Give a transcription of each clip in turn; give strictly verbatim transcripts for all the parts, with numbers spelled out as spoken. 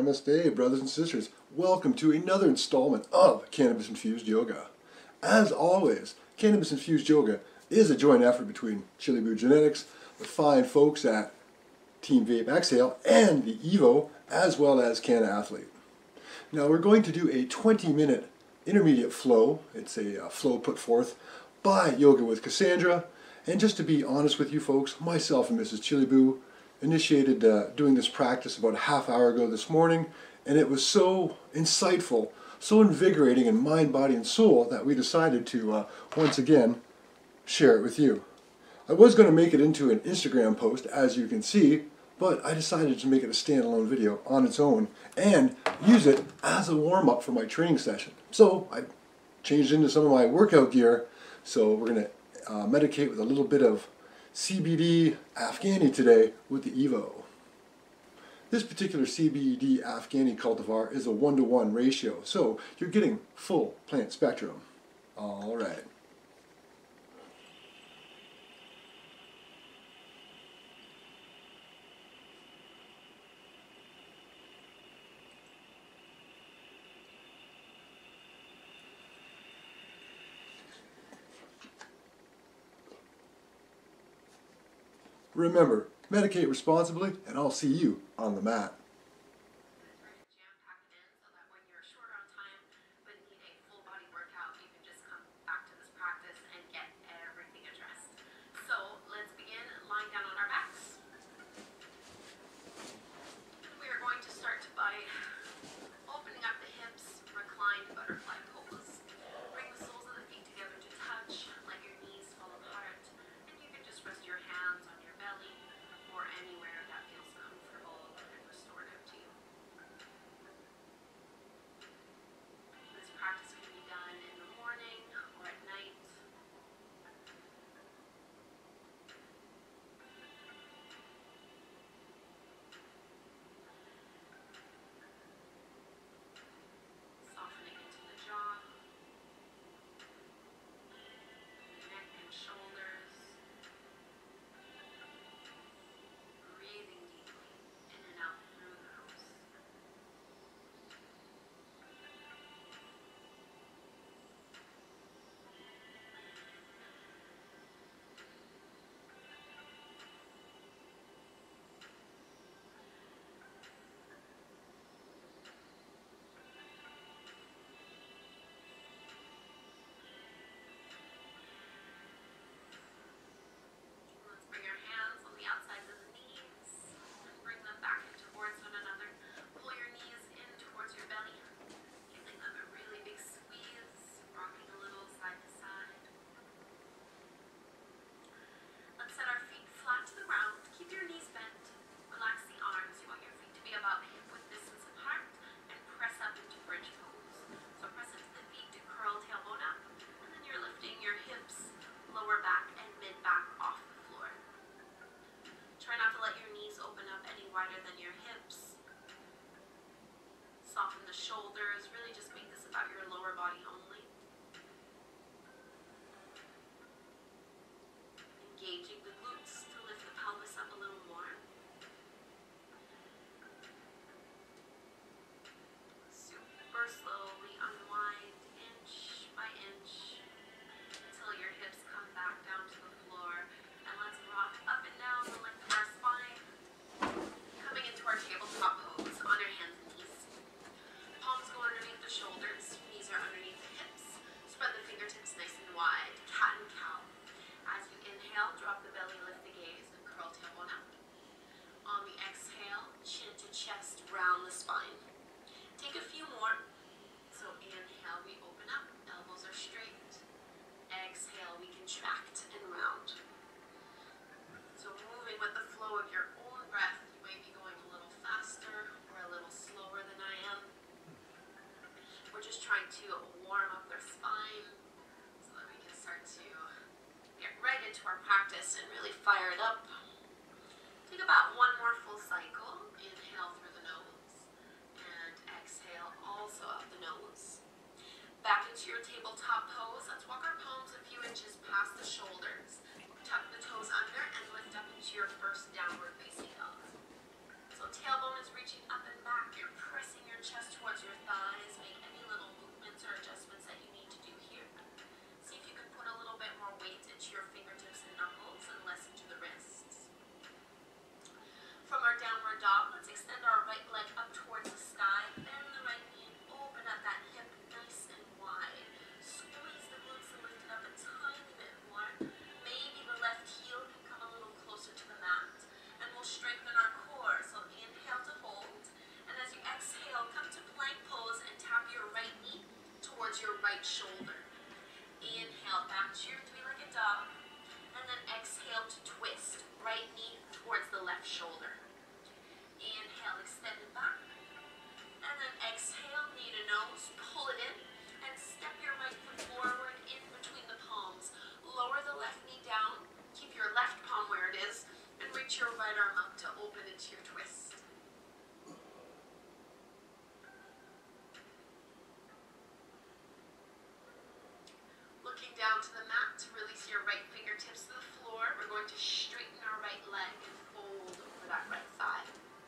Namaste, brothers and sisters. Welcome to another installment of Cannabis Infused Yoga. As always, Cannabis Infused Yoga is a joint effort between Chili Boo Genetics, the fine folks at Team Vapexhale, and the Evo, as well as Canna Athlete. Now we're going to do a twenty minute intermediate flow. It's a uh, flow put forth by Yoga with Cassandra. And just to be honest with you folks, myself and Missus Chili Boo initiated uh, doing this practice about a half hour ago this morning, and it was so insightful, so invigorating in mind, body, and soul that we decided to uh, once again share it with you. I was going to make it into an Instagram post, as you can see, but I decided to make it a standalone video on its own and use it as a warm-up for my training session. So I changed into some of my workout gear, so we're going to uh, medicate with a little bit of C B D Afghani today with the Evo. This particular C B D Afghani cultivar is a one to one ratio, so you're getting full plant spectrum. All right. Remember, medicate responsibly, and I'll see you on the mat. Soften the shoulders, really just make this about your lower body only. Engaging the glutes to lift the pelvis up a little more. Super slowly unwind inch by inch until your hips come back down to the floor. And let's rock up and down the length of our spine. Coming into our tabletop pose on your hands and knees. Palms go underneath the shoulders, knees are underneath the hips. Spread the fingertips nice and wide, cat and cow. As you inhale, drop the belly, lift the gaze, and curl tailbone up. On the exhale, chin to chest, round the spine. Take a few more. So inhale, we open up, elbows are straight. Exhale, we contract and round. So moving with the flow of your own breath, you might be going a little faster or a little slower than I am. We're just trying to warm up their spine so that we can start to get right into our practice and really fire it up. Take about one more full cycle. Inhale through the nose and exhale also out the nose. Back into your tabletop pose. Let's walk our palms a few inches past the shoulders. Tuck the toes under and lift up into your first downward facing dog. So tailbone is reaching up and back. You're your chest towards your thighs. Make any little movements or adjustments that you need to do here. See if you can put a little bit more weight into your fingertips and knuckles and less into the wrists. From our downward dog, let's extend our right leg up towards the sky. Bend the right knee and open up that hip nice and wide. Squeeze the glutes and lift it up a tiny bit more. Maybe the left heel can come a little closer to the mat. And we'll strengthen our core. So inhale to hold. And as you exhale, come to plank pose and tap your right knee towards your right shoulder. Inhale back to your three-legged dog. And then exhale to twist. Right knee towards the left shoulder. Inhale, extend it back. And then exhale, knee to nose, pull it in. And step your right foot forward in between the palms. Lower the left knee down. Keep your left palm where it is. And reach your right arm up to open into your twist. Looking down to the mat to release your right fingertips to the floor. We're going to straighten our right leg and fold over that right thigh.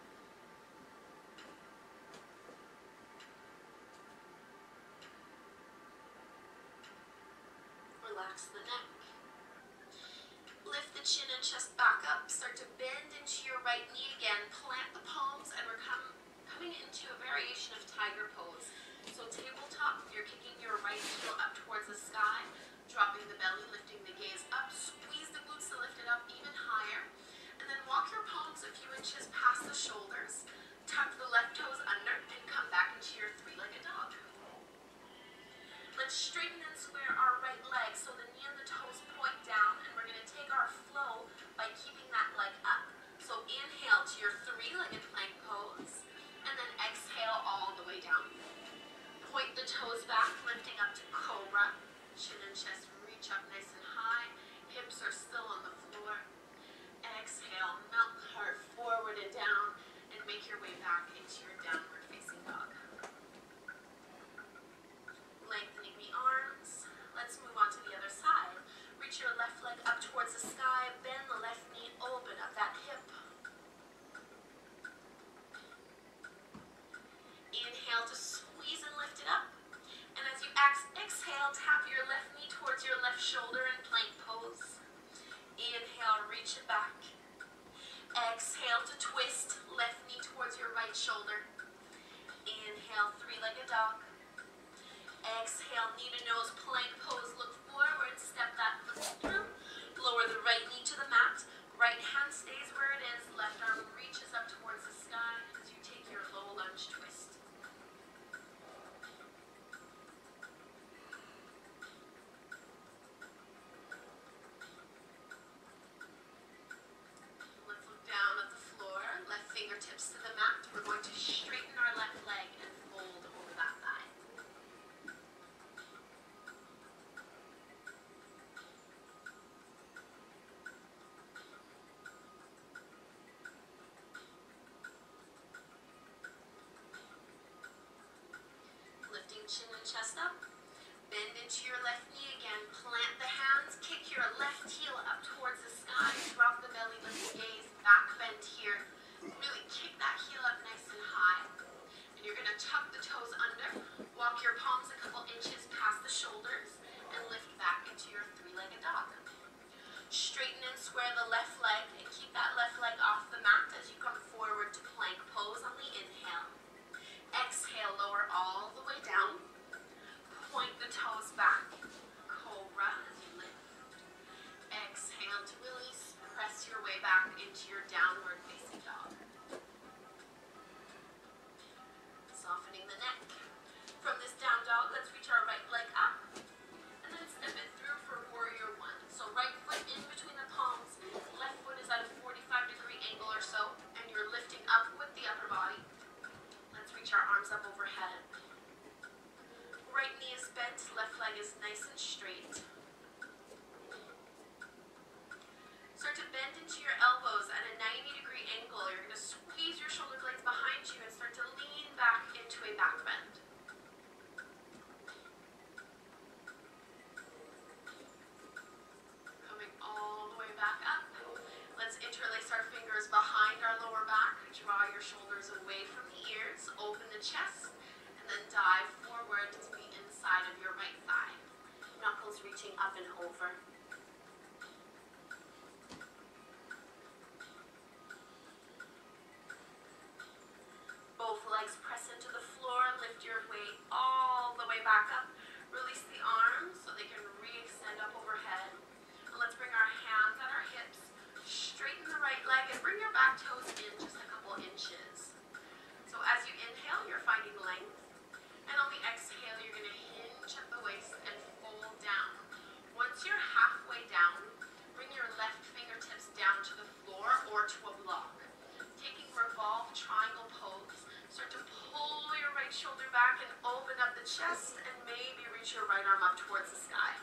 Relax the neck. Lift the chin and chest back up. Start to bend into your right knee again. Plant the palms and we're come, coming into a variation of tiger pose. So tabletop, you're kicking your right heel up towards the sky, dropping the belly, lifting the gaze up. Squeeze the glutes to lift it up even higher. And then walk your palms a few inches past the shoulders. Tuck the left toes under and come back into your three-legged dog. Let's straighten and square our right leg so the knee and the toes point down, and we're going to take our flow by keeping that leg up. So inhale to your three-legged plank pose, and then exhale all the way down. Point the toes back, lifting up to cobra. Chin and chest reach up nice and high. Hips are still on the floor. Exhale, melt the heart forward and down, and make your way back into your downward facing dog. Lengthening the arms. Let's move on to the other side. Reach your left leg up towards the sky. Bend the left knee, open up that hip. Inhale to squeeze and lift it up. And as you ex exhale, tap your left knee towards your left shoulder in plank pose. Inhale, reach it back. Exhale to twist, left knee towards your right shoulder. Inhale, three-legged dog. Exhale, knee to nose, plank pose, look forward, step that foot through. Lower the right knee to the mat. Right hand stays where it is, left arm reaches up towards the sky as you take your low lunge twist. Let's look down at the floor, left fingertips to the mat. We're going to straighten our left leg and fold over that thigh. Lifting chin and chest up. Bend into your left knee again. Plant the hands. Kick your left heel up towards the sky. Drop the belly, lift the gaze. Back bend here. Really kick that heel up nice and high. And you're going to tuck the toes under. Walk your palms a couple inches past the shoulders. And lift back into your three-legged dog. Straighten and square the left leg. And keep that left leg off the mat as you come forward to plank pose on the inhale. Exhale, lower all the way down. Point the toes back. Cobra as you lift. Exhale to release. Press your way back into your downward facing dog. Softening the neck. From this down dog, let's reach our right leg up. And then step it through for warrior one. So right foot in between the palms. Left foot is at a forty-five degree angle or so. And you're lifting up with the upper body. Let's reach our arms up overhead. Right knee is bent, left leg is nice and straight. Start to bend into your elbows at a ninety degree angle. You're going to squeeze your shoulder blades behind you and start to lean back into a back bend. Coming all the way back up. Let's interlace our fingers behind our lower back. Draw your shoulders away from the ears. Open the chest. up and over. Both legs press into the floor, lift your weight all the way back up. Release the arms so they can re-extend up overhead. And let's bring our hands at our hips. Straighten the right leg and bring your back toes in just a couple inches. So as you inhale, you're finding length. And on the exhale, you're going to hinge at the waist and fold down. Once you're halfway down, bring your left fingertips down to the floor or to a block. Taking revolved triangle pose, start to pull your right shoulder back and open up the chest and maybe reach your right arm up towards the sky.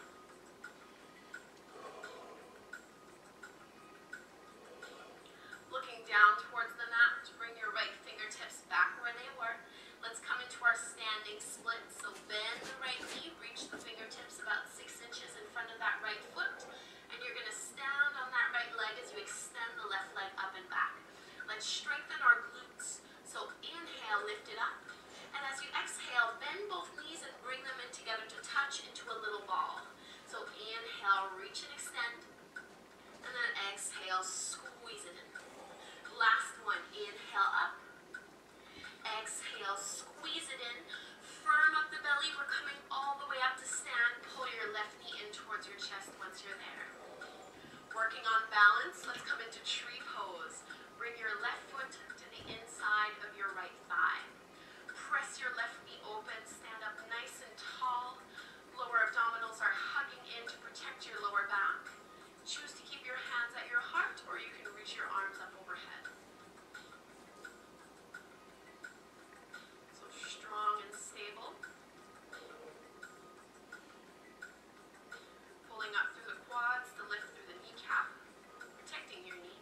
Looking down towards the mat, bring your right fingertips back where they were. Let's come into our standing split. So bend the right knee, reach the fingertips about six inches in front of that right foot. And you're going to stand on that right leg as you extend the left leg up and back. Let's strengthen our glutes. So inhale, lift it up. And as you exhale, bend both knees and bring them in together to touch into a little ball. So inhale, reach and extend. And then exhale, squeeze it in. Last one, inhale up. Exhale, squeeze it in. Firm up the belly. We're coming all the way up to stand. Pull your left knee in towards your chest once you're there. Working on balance, let's come into tree pose. Bring your left foot to the inside of your right thigh. Press your left knee open. Stand up nice and tall. Lower abdominals are hugging in to protect your lower back. Choose to keep your hands at your heart, or you can reach your arms up overhead. So strong and stable. Pulling up through the quads to lift through the kneecap, protecting your knee.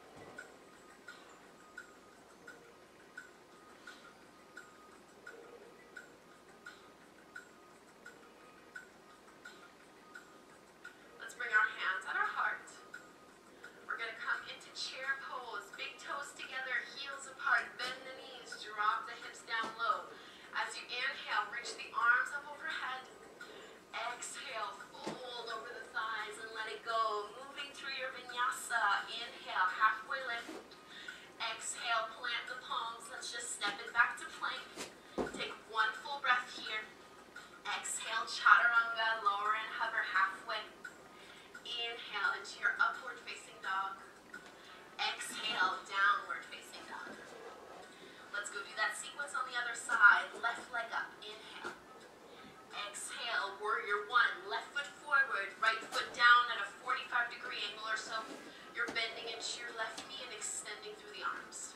Let's bring our hands at our heart. We're going to come into chair pose. Big toes together, heels apart. Bend the knees, drop the hips down low. As you inhale, reach the arms up overhead. Exhale, fold over the thighs and let it go. Moving through your vinyasa. Inhale, halfway lift. Exhale, plant the palms. Let's just step it back to plank. Take one full breath here. Exhale, chaturanga, lower and hover halfway. Inhale into your upward facing dog. Exhale, downward facing dog. Let's go do that sequence on the other side. Left leg up, inhale. Exhale, warrior one. Left foot forward, right foot down at a forty-five degree angle or so. You're bending into your left knee and extending through the arms.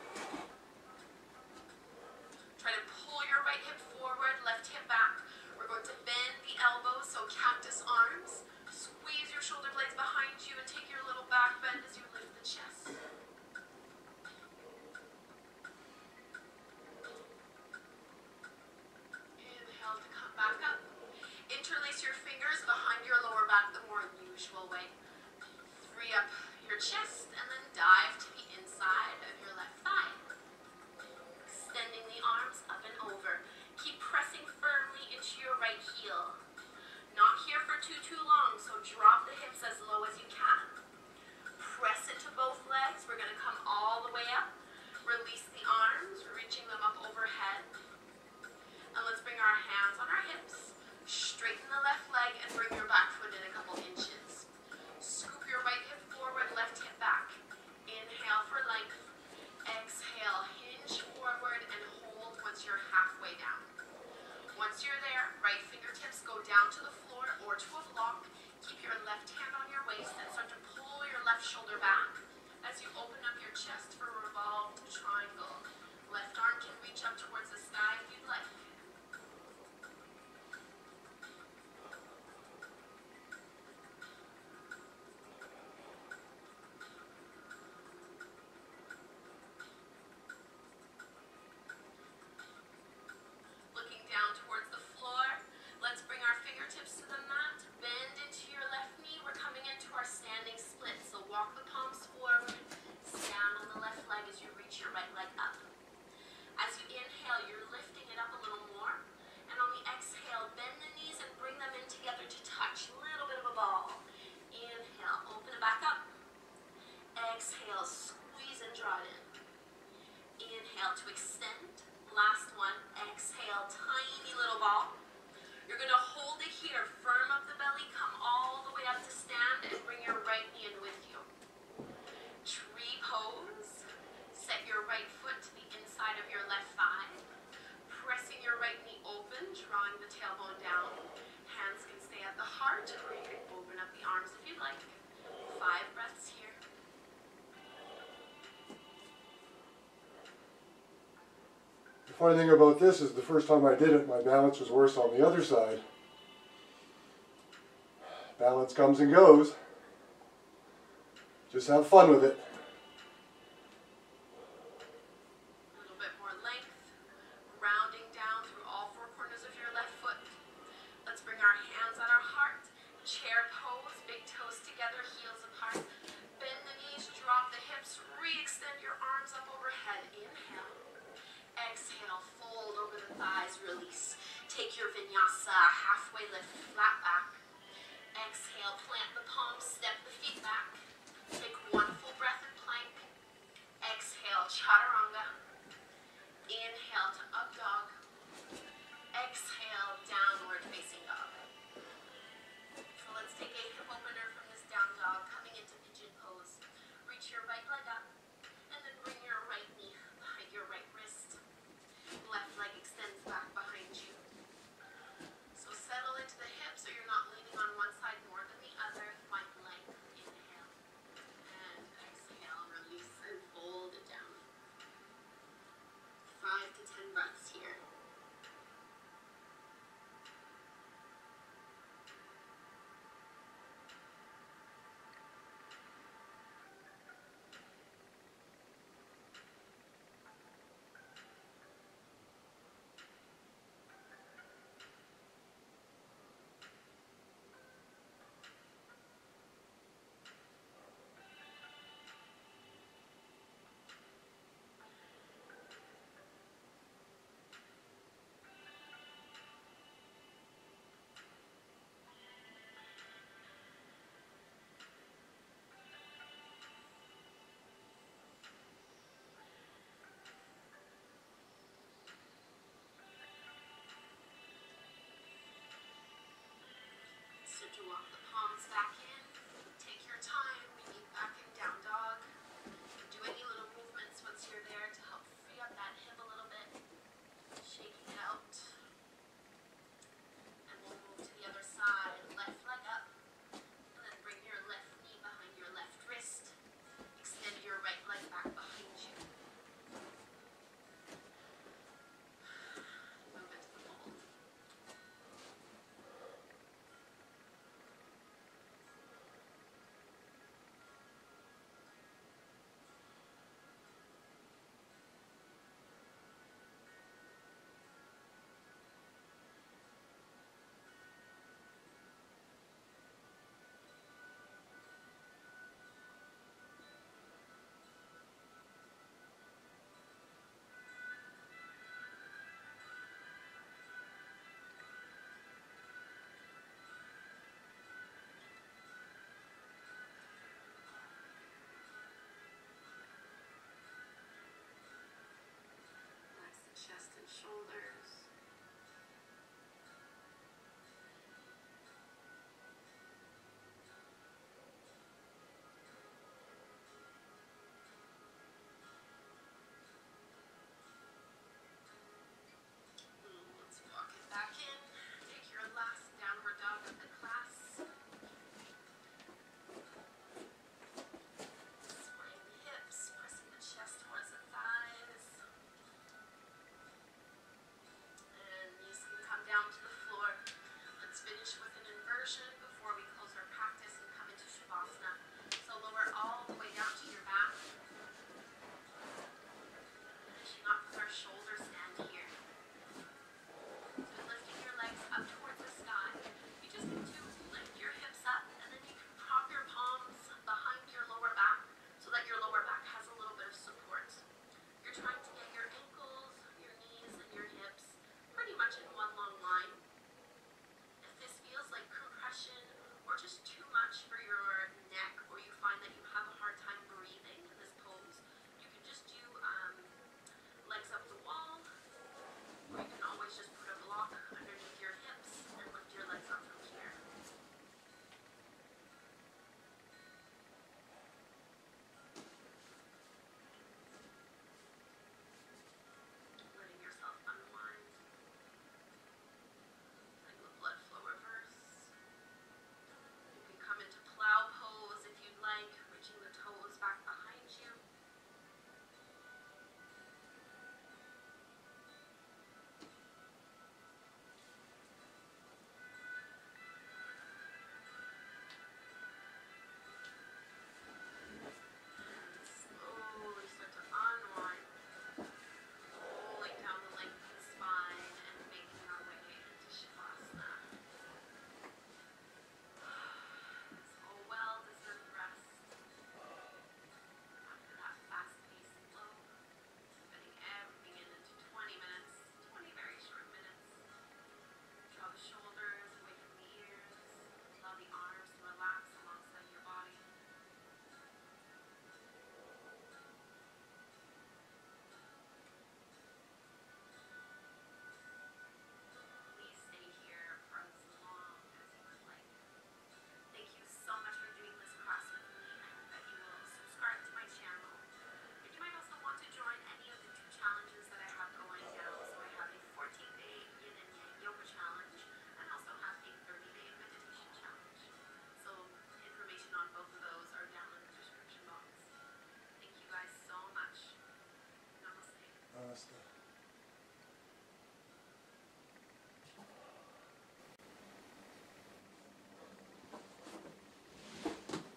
Try to pull your right hip forward, left hip back. We're going to bend the elbows, so cactus arms. Squeeze your shoulder blades behind you and take your little back bend as you lift the chest. Inhale to come back up. Interlace your fingers behind your lower back the more usual way. Free up your chest and then dive to the inside of your left thigh. Extending the arms up and over. Keep pressing firmly into your right heel. Not here for too, too long, so drop the hips as low as you can. Press it to both legs. We're going to come all the way up. Release the arms, reaching them up overhead. And let's bring our hands on our hips. Straighten the left leg and bring your back foot in a couple inches. Scoop your right hip forward, left hip back. Inhale for length. Exhale, hinge forward and hold once you're halfway down. Once you're there, right fingertips go down to the floor or to a block. Keep your left hand on your waist and start to pull your left shoulder back as you open up your chest for a revolved triangle. Left arm can reach up towards the sky if you'd like. Looking down towards the floor, let's bring our fingertips to the mat. Bend into your left knee. We're coming into our standing split. So walk the palms forward. Stand on the left leg as you reach your right leg up. As you inhale, you're lifting it up a little or you can open up the arms if you'd like. Five breaths here. The funny thing about this is the first time I did it, my balance was worse on the other side. Balance comes and goes. Just have fun with it. A little bit more length, rounding down through all four corners of your left foot. Let's bring our hands on our heart. Chair pose, big toes together, heels apart. Bend the knees, drop the hips, re-extend your arms up overhead. Inhale. Exhale, fold over the thighs, release. Take your vinyasa, halfway lift, flat back. Exhale, plant the palms, step the feet back. Take one full breath in plank. Exhale, chaturanga. Inhale to up dog. Exhale, downward facing dog. So let's take a hip opener from this down dog, coming into pigeon pose. Reach your right leg up, and then bring your right knee behind your right wrist. Left leg extends back behind you. So settle into the hips so you're not leaning on one side more than the other. Find length. Inhale. And exhale. Release and fold it down. Five to ten breaths here. So to walk the palms back in, take your time, we meet back in down dog. Do any little movements once you're there to help free up that hip a little bit. Shaking it out. And we'll move to the other side, left leg up. And then bring your left knee behind your left wrist. Extend your right leg back behind you. Move into the fold.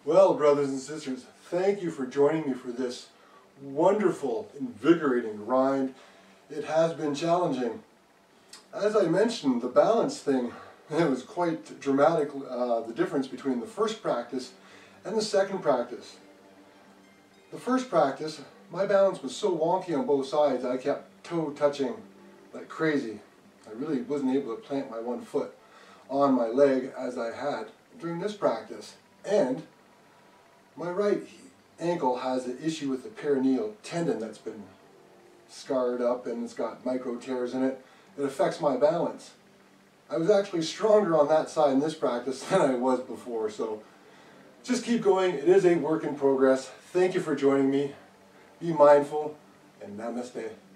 Well, brothers and sisters, thank you for joining me for this wonderful, invigorating grind. It has been challenging. As I mentioned, the balance thing, it was quite dramatic, uh, the difference between the first practice and the second practice. The first practice, my balance was so wonky on both sides, I kept toe touching like crazy. I really wasn't able to plant my one foot on my leg as I had during this practice. And my right ankle has an issue with the peroneal tendon that's been scarred up and it's got micro tears in it. It affects my balance. I was actually stronger on that side in this practice than I was before, so just keep going. It is a work in progress. Thank you for joining me. Be mindful, and namaste.